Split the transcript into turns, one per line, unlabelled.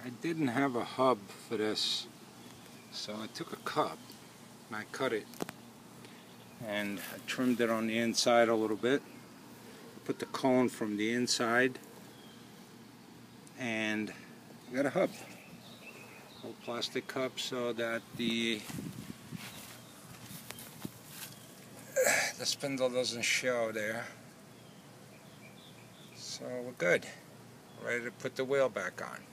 I didn't have a hub for this, so I took a cup and I cut it and I trimmed it on the inside a little bit, put the cone from the inside, and I got a hub, a little plastic cup, so that the spindle doesn't show there. So we're good, ready to put the wheel back on.